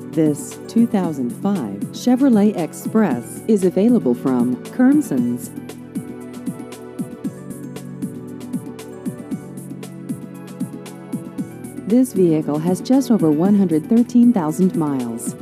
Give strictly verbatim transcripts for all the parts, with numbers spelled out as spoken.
This two thousand five Chevrolet Express is available from Kernsons. This vehicle has just over one hundred thirteen thousand miles.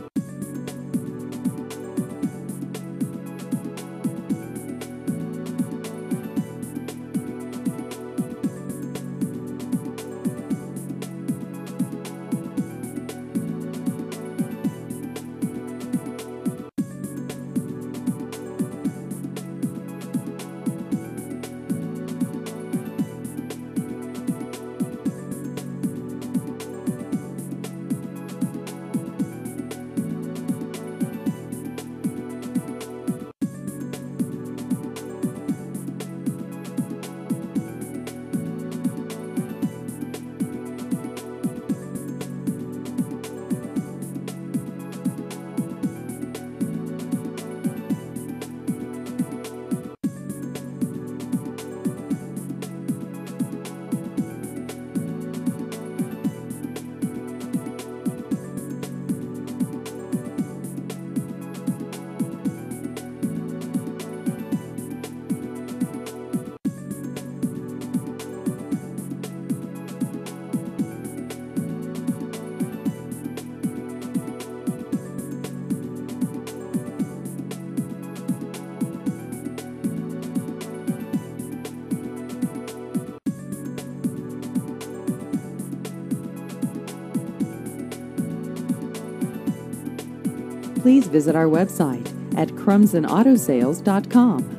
Please visit our website at crumson auto sales dot com.